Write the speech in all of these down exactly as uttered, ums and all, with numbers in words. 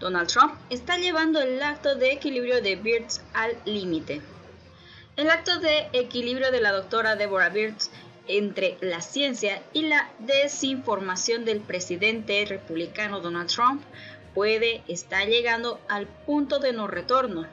Donald Trump está llevando el acto de equilibrio de Birx al límite. El acto de equilibrio de la doctora Deborah Birx entre la ciencia y la desinformación del presidente republicano Donald Trump puede estar llegando al punto de no retorno.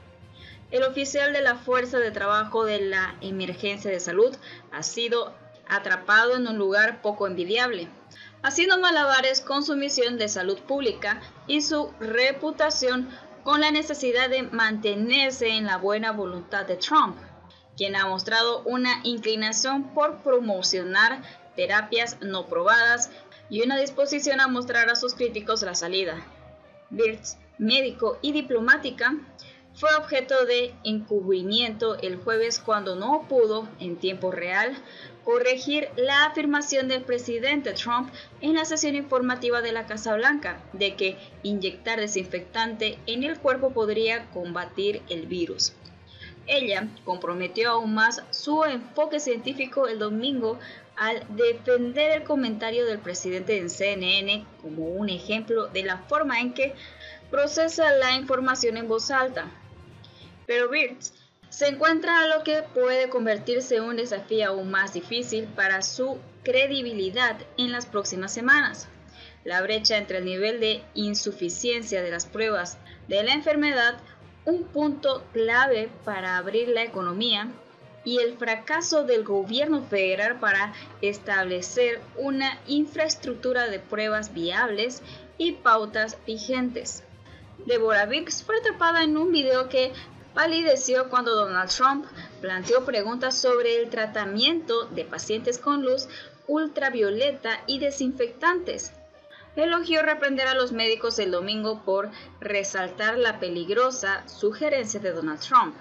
El oficial de la Fuerza de Trabajo de la Emergencia de Salud ha sido atrapado en un lugar poco envidiable, haciendo malabares con su misión de salud pública y su reputación con la necesidad de mantenerse en la buena voluntad de Trump, quien ha mostrado una inclinación por promocionar terapias no probadas y una disposición a mostrar a sus críticos la salida. Birx, médico y diplomática, fue objeto de encubrimiento el jueves cuando no pudo, en tiempo real, corregir la afirmación del presidente Trump en la sesión informativa de la Casa Blanca de que inyectar desinfectante en el cuerpo podría combatir el virus. Ella comprometió aún más su enfoque científico el domingo al defender el comentario del presidente en C N N como un ejemplo de la forma en que procesa la información en voz alta. Pero Birx se encuentra a lo que puede convertirse en un desafío aún más difícil para su credibilidad en las próximas semanas. La brecha entre el nivel de insuficiencia de las pruebas de la enfermedad, un punto clave para abrir la economía, y el fracaso del gobierno federal para establecer una infraestructura de pruebas viables y pautas vigentes. Deborah Birx fue atrapada en un video que palideció cuando Donald Trump planteó preguntas sobre el tratamiento de pacientes con luz ultravioleta y desinfectantes. Elogió reprender a los médicos el domingo por resaltar la peligrosa sugerencia de Donald Trump,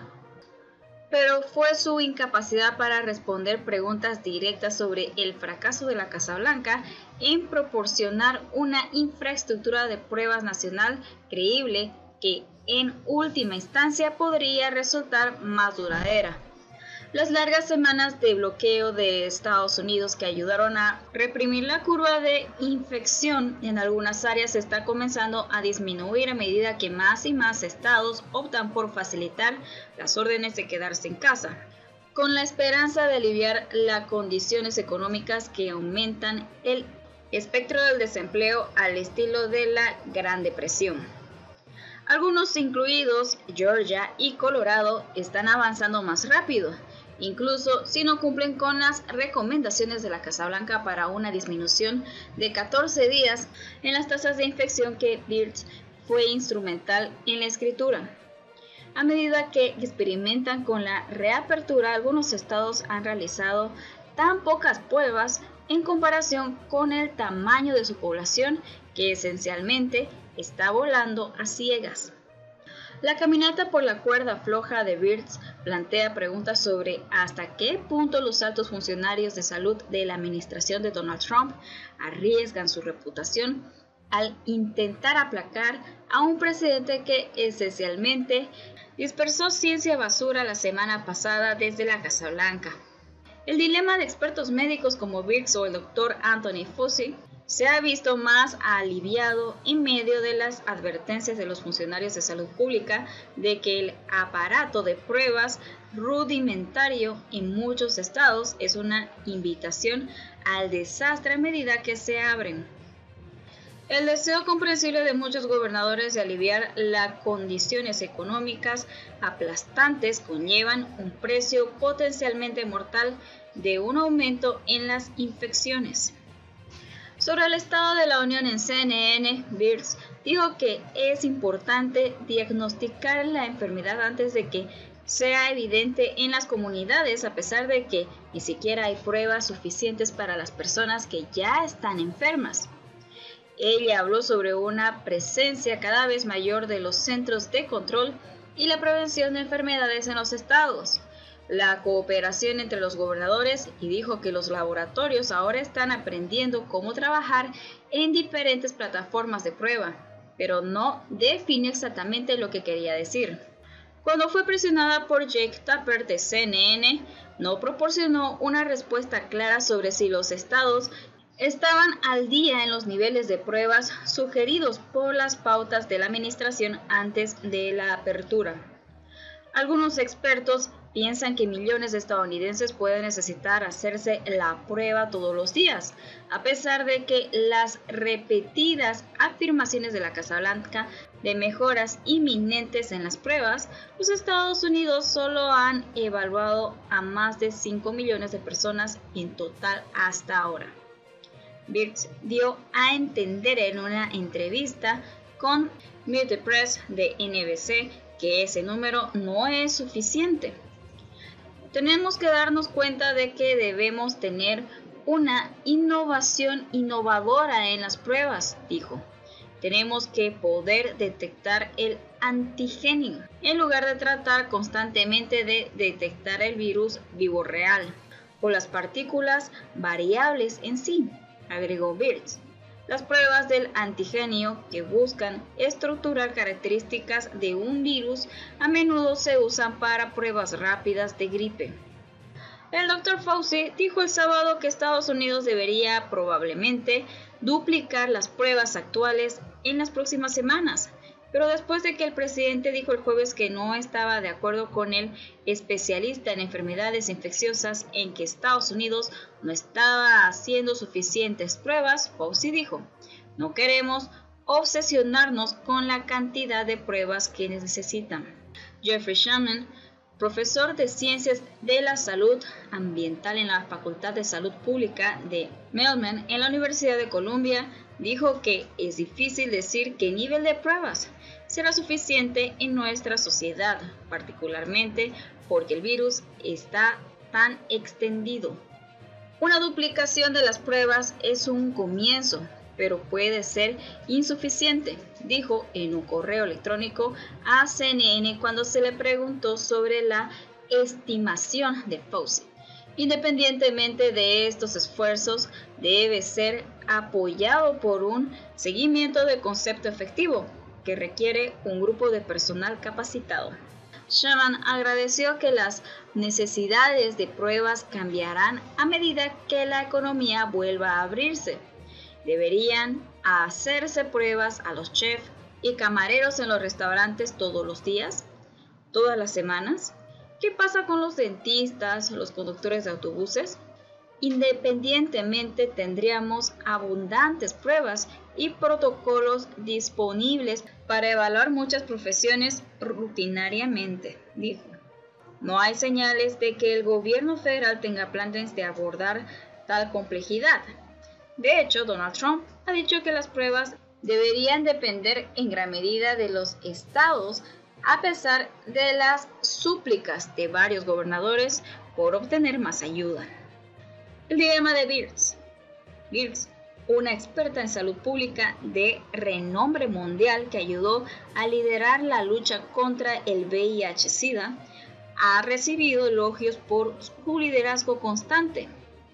pero fue su incapacidad para responder preguntas directas sobre el fracaso de la Casa Blanca en proporcionar una infraestructura de pruebas nacional creíble que en última instancia podría resultar más duradera. Las largas semanas de bloqueo de Estados Unidos que ayudaron a reprimir la curva de infección en algunas áreas está comenzando a disminuir a medida que más y más estados optan por facilitar las órdenes de quedarse en casa, con la esperanza de aliviar las condiciones económicas que aumentan el espectro del desempleo al estilo de la Gran Depresión. Algunos, incluidos Georgia y Colorado, están avanzando más rápido, incluso si no cumplen con las recomendaciones de la Casa Blanca para una disminución de catorce días en las tasas de infección que Birx fue instrumental en la escritura. A medida que experimentan con la reapertura, algunos estados han realizado tan pocas pruebas en comparación con el tamaño de su población que esencialmente está volando a ciegas. La caminata por la cuerda floja de Birx plantea preguntas sobre hasta qué punto los altos funcionarios de salud de la administración de Donald Trump arriesgan su reputación al intentar aplacar a un presidente que esencialmente dispersó ciencia basura la semana pasada desde la Casa Blanca. El dilema de expertos médicos como Birx o el doctor Anthony Fauci se ha visto más aliviado en medio de las advertencias de los funcionarios de salud pública de que el aparato de pruebas rudimentario en muchos estados es una invitación al desastre a medida que se abren. El deseo comprensible de muchos gobernadores de aliviar las condiciones económicas aplastantes conllevan un precio potencialmente mortal de un aumento en las infecciones. Sobre el estado de la Unión en C N N, Birx dijo que es importante diagnosticar la enfermedad antes de que sea evidente en las comunidades, a pesar de que ni siquiera hay pruebas suficientes para las personas que ya están enfermas. Ella habló sobre una presencia cada vez mayor de los centros de control y la prevención de enfermedades en los estados, la cooperación entre los gobernadores, y dijo que los laboratorios ahora están aprendiendo cómo trabajar en diferentes plataformas de prueba, pero no definió exactamente lo que quería decir. Cuando fue presionada por Jake Tapper de C N N, no proporcionó una respuesta clara sobre si los estados estaban al día en los niveles de pruebas sugeridos por las pautas de la administración antes de la apertura. Algunos expertos piensan que millones de estadounidenses pueden necesitar hacerse la prueba todos los días, a pesar de que las repetidas afirmaciones de la Casa Blanca de mejoras inminentes en las pruebas, los Estados Unidos solo han evaluado a más de cinco millones de personas en total hasta ahora. Birx dio a entender en una entrevista con Meet the Press de N B C que ese número no es suficiente. Tenemos que darnos cuenta de que debemos tener una innovación innovadora en las pruebas, dijo. Tenemos que poder detectar el antígeno en lugar de tratar constantemente de detectar el virus vivo real o las partículas variables en sí, agregó Birx. Las pruebas del antígeno que buscan estructurar características de un virus a menudo se usan para pruebas rápidas de gripe. El doctor Fauci dijo el sábado que Estados Unidos debería probablemente duplicar las pruebas actuales en las próximas semanas, pero después de que el presidente dijo el jueves que no estaba de acuerdo con el especialista en enfermedades infecciosas en que Estados Unidos no estaba haciendo suficientes pruebas, Fauci dijo, no queremos obsesionarnos con la cantidad de pruebas que necesitan. Jeffrey Shaman, profesor de Ciencias de la Salud Ambiental en la Facultad de Salud Pública de Maryland en la Universidad de Columbia, dijo que es difícil decir qué nivel de pruebas será suficiente en nuestra sociedad, particularmente porque el virus está tan extendido. Una duplicación de las pruebas es un comienzo, pero puede ser insuficiente, dijo en un correo electrónico a C N N cuando se le preguntó sobre la estimación de Fauci. Independientemente de estos esfuerzos, debe ser apoyado por un seguimiento de concepto efectivo que requiere un grupo de personal capacitado. Shaman agradeció que las necesidades de pruebas cambiarán a medida que la economía vuelva a abrirse. Deberían hacerse pruebas a los chefs y camareros en los restaurantes todos los días, todas las semanas. ¿Qué pasa con los dentistas, los conductores de autobuses? Independientemente, tendríamos abundantes pruebas y protocolos disponibles para evaluar muchas profesiones rutinariamente, dijo. No hay señales de que el gobierno federal tenga planes de abordar tal complejidad. De hecho, Donald Trump ha dicho que las pruebas deberían depender en gran medida de los estados, a pesar de las súplicas de varios gobernadores por obtener más ayuda. El dilema de Birx. Birx, una experta en salud pública de renombre mundial que ayudó a liderar la lucha contra el V I H SIDA, ha recibido elogios por su liderazgo constante.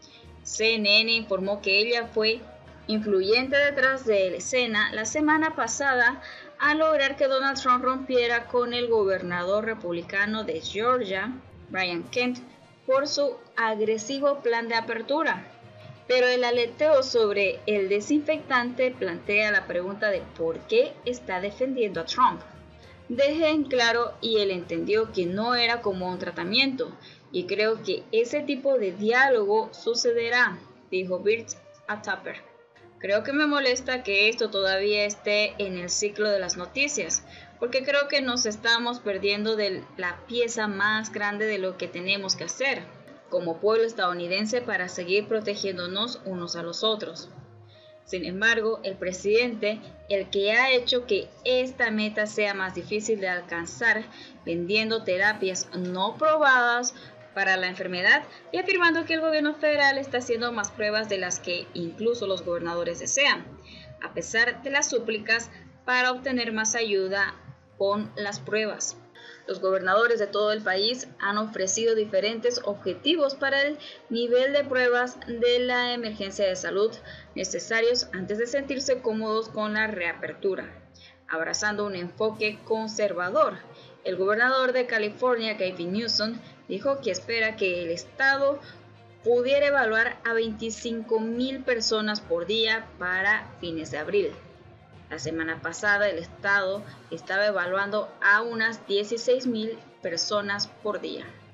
C N N informó que ella fue influyente detrás de la escena la semana pasada al lograr que Donald Trump rompiera con el gobernador republicano de Georgia, Brian Kemp, por su agresivo plan de apertura. Pero el aleteo sobre el desinfectante plantea la pregunta de por qué está defendiendo a Trump. Dejé en claro y él entendió que no era como un tratamiento, y creo que ese tipo de diálogo sucederá, dijo Birx a Tupper. Creo que me molesta que esto todavía esté en el ciclo de las noticias, porque creo que nos estamos perdiendo de la pieza más grande de lo que tenemos que hacer como pueblo estadounidense para seguir protegiéndonos unos a los otros. Sin embargo, el presidente, el que ha hecho que esta meta sea más difícil de alcanzar, vendiendo terapias no probadas para la enfermedad y afirmando que el gobierno federal está haciendo más pruebas de las que incluso los gobernadores desean, a pesar de las súplicas para obtener más ayuda con las pruebas. Los gobernadores de todo el país han ofrecido diferentes objetivos para el nivel de pruebas de la emergencia de salud necesarios antes de sentirse cómodos con la reapertura, abrazando un enfoque conservador. El gobernador de California, Gavin Newsom, dijo que espera que el estado pudiera evaluar a veinticinco mil personas por día para fines de abril. La semana pasada el Estado estaba evaluando a unas dieciséis mil personas por día.